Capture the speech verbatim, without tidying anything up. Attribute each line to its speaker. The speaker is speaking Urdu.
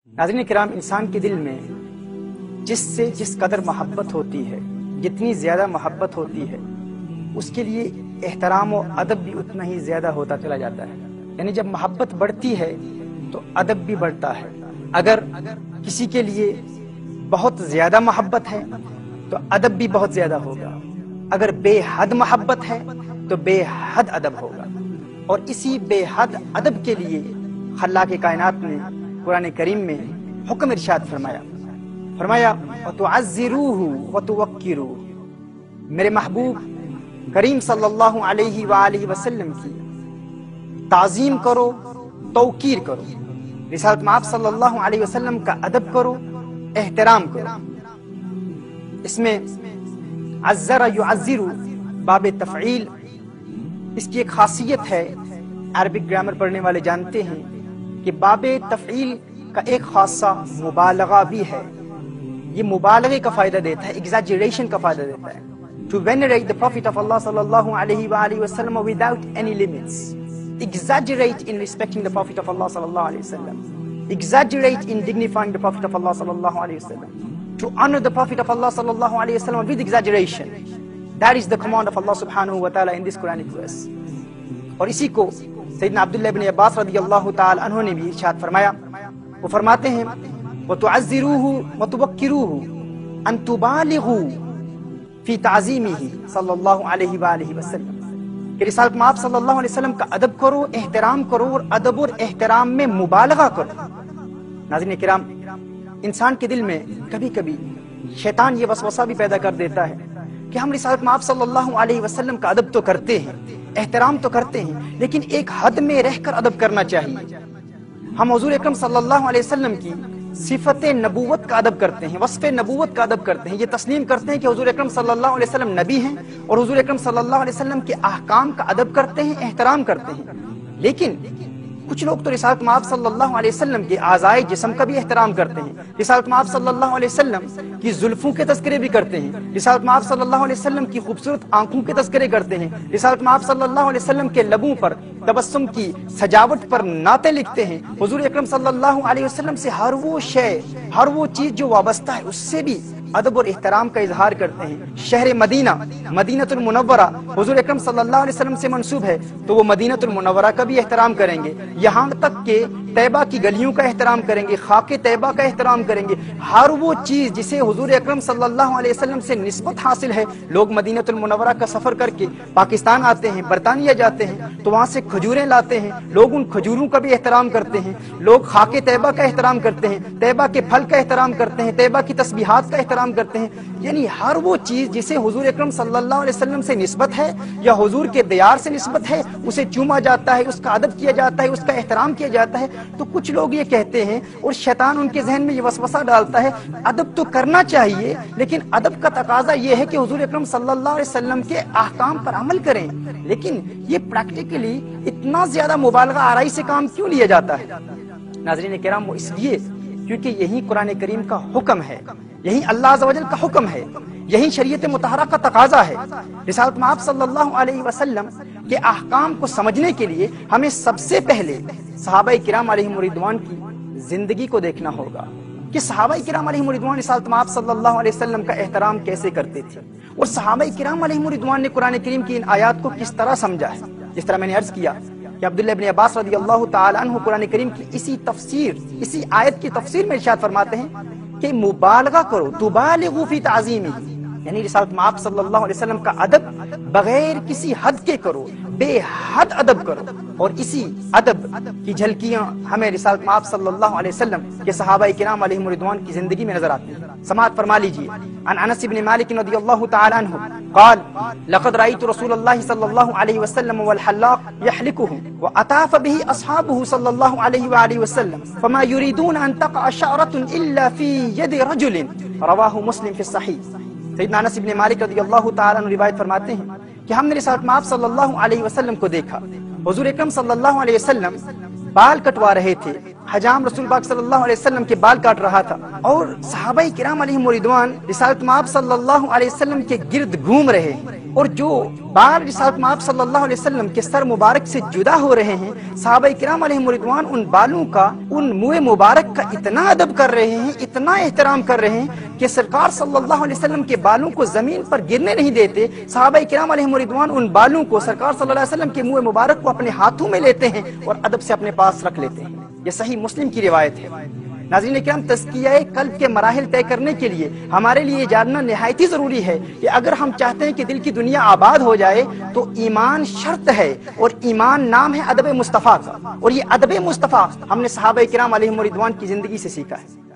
Speaker 1: ناظرین کرام، انسان کے دل میں جس سے جس قدر محبت ہوتی ہے، جتنی زیادہ محبت ہوتی ہے، اس کے لیے احترام و ادب بھی اتنا ہی زیادہ ہوتا چلا جاتا ہے۔ یعنی جب محبت بڑھتی ہے تو ادب بھی بڑھتا ہے۔ اگر کسی کے لیے بہت زیادہ محبت ہے تو ادب بھی بہت زیادہ ہوگا، اگر بے حد محبت ہے تو بے حد ادب ہوگا۔ اور اسی بے حد ادب کے لیے خلاق کائنات نے قرآن کریم میں حکم ارشاد فرمایا فرمایا وَتُعَزِّرُوهُ وَتُوَقِّرُوهُ، میرے محبوب کریم صلی اللہ علیہ وآلہ وسلم کی تعظیم کرو، توقیر کرو، رسالت مآب صلی اللہ علیہ وسلم کا ادب کرو، احترام کرو۔ اس میں عزر یعزر باب تفعیل، اس کی ایک خاصیت ہے، عربک گرامر پڑھنے والے جانتے ہیں کہ باب تفعیل کا ایک خاصہ مبالغہ بھی ہے۔ یہ مبالغے کا فائدہ دیتا ہے، ایگزیجریشن کا فائدہ دیتا ہے۔ To venerate the Prophet of Allah صلی اللہ علیہ وآلہ وسلم without any limits. Exaggerate in respecting the Prophet of Allah صلی اللہ علیہ وسلم. Exaggerate in dignifying the Prophet of Allah صلی اللہ علیہ وسلم. To honor the Prophet of Allah صلی اللہ علیہ وسلم with exaggeration. That is the command of Allah subhanahu wa ta'ala in this Quranic verse. اور اسی کو سیدنا عبداللہ ابن عباس رضی اللہ تعالی عنہ نے بھی ارشاد فرمایا، وہ فرماتے ہیں وَتُعَزِّرُوهُ وَتُوَقِّرُوهُ أَن تُبَالِغُوا فِي تَعْظِيمِهِ صلی اللہ علیہ وآلہ وسلم، کہ رسالت مآب صلی اللہ علیہ وسلم کا ادب کرو، احترام کرو، اور ادب اور احترام میں مبالغہ کرو۔ ناظرین کرام، انسان کے دل میں کبھی کبھی شیطان یہ وسوسہ بھی پیدا کر دیتا ہے کہ ہم رسالت مآب صلی اللہ علیہ وسلم کا ادب تو کرتے ہیں، احترام تو کرتے ہیں، لیکن ایک حد میں رہ کر ادب کرنا چاہیے۔ ہم حضور اکرم صلی اللہ علیہ وسلم کی صفت نبوت کا ادب کرتے ہیں، وصف نبوت کا ادب کرتے ہیں، یہ تسلیم کرتے ہیں کہ حضور اکرم صلی اللہ علیہ وسلم نبی ہیں، اور حضور اکرم صلی اللہ علیہ وسلم کے احکام کا ادب کرتے ہیں، احترام کرتے ہیں۔ لیکن کچھ لوگ تو رسالت مآب صلی اللہ علیہ وسلم کے اعضائے جسم کا بھی احترام کرتے ہیں، رسالت مآب صلی اللہ علیہ وسلم کی زلفوں کے تذکرے بھی کرتے ہیں، رسالت مآب صلی اللہ علیہ وسلم کی خوبصورت آنکھوں کے تذکرے کرتے ہیں، رسالت مآب صلی اللہ علیہ وسلم کے لبوں پر تبسم کی سجاوٹ پر نعتیں لکھتے ہیں۔ حضور اکرم صلی اللہ علیہ وسلم سے ہر وہ شے، ہر وہ چیز جو وابستہ ہے، اس سے بھی ادب اور احترام کا اظہار کرتے ہیں۔ شہر مدینہ، مدینہ المنورہ حضور اکرم صلی اللہ علیہ وسلم سے منسوب ہے، تو وہ مدینہ المنورہ کا بھی احترام کریں گے، یہاں تک کہ طیبہ کی گلیوں کا احترام کریں گے، خاک طیبہ کا احترام کریں گے۔ ہر وہ چیز جسے حضور اکرم صلی اللہ علیہ وسلم سے نسبت حاصل ہے، لوگ مدینہ المنورہ کا سفر کر کے پاکستان آتے ہیں، برطانیہ جاتے ہیں، تو وہاں سے کھجوریں لاتے ہیں، لوگ ان کھجوروں کا بھی احترام کرتے ہیں، لوگ خاک طیبہ کا احترام کرتے ہیں، طیبہ کے پھل کا احترام کرتے ہیں، طیبہ کی تسبیحات کا احترام کرتے ہیں۔ یعنی ہر وہ چیز جسے حضور اکرم صلی اللہ علیہ وسلم سے نسبت ہے یا حضور کے دیار سے نسبت ہے، اسے چوما جاتا ہے، اس کا ادب کیا جاتا ہے، اس کا احترام کیا جاتا ہے۔ تو کچھ لوگ یہ کہتے ہیں، اور شیطان ان کے ذہن میں یہ وسوسہ ڈالتا ہے، ادب تو کرنا چاہیے، لیکن ادب کا تقاضا یہ ہے کہ حضور اکرم صلی اللہ علیہ وسلم کے احکام پر عمل کریں۔ لیکن یہ پریکٹیکلی اتنا زیادہ مبالغہ آرائی سے کام کیوں لیا جاتا ہے؟ ناظرین کرام، وہ اس لیے کیونکہ یہی قرآن کریم کا حکم ہے، یہی اللہ عز و جل کا حکم ہے، یہی شریعت مطہرہ کا تقاضا ہے۔ رسالت مآب صلی اللہ علیہ وسلم کے احکام کو سمجھنے کے لیے ہمیں سب سے پہلے صحابہ کرام علیہم رضوان کی زندگی کو دیکھنا ہوگا کہ صحابہ کرام علیہم رضوان رسالت مآب صلی اللہ علیہ وسلم کا احترام کیسے کرتے تھے، اور صحابہ کرام علیہم رضوان نے قرآن کریم کی ان آیات کو کس طرح سمجھا ہے۔ جس طرح میں نے عرض کیا کہ عبداللہ ابن عباس رضی اللہ تعالی عنہ قرآن کریم کی اسی تفسیر، اسی آیت کی تفسیر میں ارشاد فرماتے ہیں کہ مبالغہ کرو، تبالغوا فی تعظیمہ، یعنی رسالت مآب صلی اللہ علیہ وسلم کا ادب بغیر کسی حد کے کرو، بے حد ادب کرو۔ اور اسی ادب کی جھلکیاں ہمیں رسالت مآب صلی اللہ علیہ وسلم کے صحابہ کرام علیہم رضوان کی زندگی میں نظر آتی ہیں۔ سماعت فرما لیجیے، عن انس بن مالک رضی اللہ تعالی عنہ قال لقد رأيت رسول الله صلی اللہ علیہ وسلم والحلاق يحلقه وأطاف به اصحابه صلی اللہ علیہ وآلہ وسلم فما يريدون ان تقع شعرة الا في يد رجل، رواہ مسلم فی الصحیح۔ سیدنا انس بن مالک رضی اللہ تعالی عنہ روایت فرماتے ہیں کہ ہم نے رسالت مآب صلی اللہ علیہ وسلم کو دیکھا، حضور اکرم صلی اللہ علیہ وسلم بال کٹوا رہے تھے، हजाम रसूल पाक सल्लल्लाहु अलैहि वसल्लम के बाल काट रहा था और सहाबा किराम अलैहिम रिदवान रिसालत माब सल्लल्लाहु अलैहि वसल्लम के गिर्द घूम रहे हैं और जो बाल रिसालत माब सल्लल्लाहु अलैहि वसल्लम के सर मुबारक से जुदा हो रहे हैं, सहाबा किराम अलैहिम रिदवान उन बालों का, उन मुँह मुबारक का इतना अदब कर रहे हैं, इतना एहतराम कर रहे हैं कि सरकार सल्लल्लाहु अलैहि वसल्लम के बालों को जमीन पर गिरने नहीं देते। सहाबा किराम अलैहिम रिदवान उन बालों को, सरकार सल्लल्लाहु अलैहि वसल्लम के मुँह मुबारक को अपने हाथों में लेते हैं और अदब से अपने पास रख लेते हैं। ये सही मुस्लिम की रिवायत है। नाज़रीन किराम, तज़किया कल्ब के मराहिल तय करने के लिए हमारे लिए जानना निहायती ज़रूरी है कि अगर हम चाहते हैं कि दिल की दुनिया आबाद हो जाए तो ईमान शर्त है, और ईमान नाम है अदब मुस्तफ़ा का, और ये अदब मुस्तफ़ा हमने सहाबा किराम अलैहिम रिदवान की ज़िंदगी से सीखा है।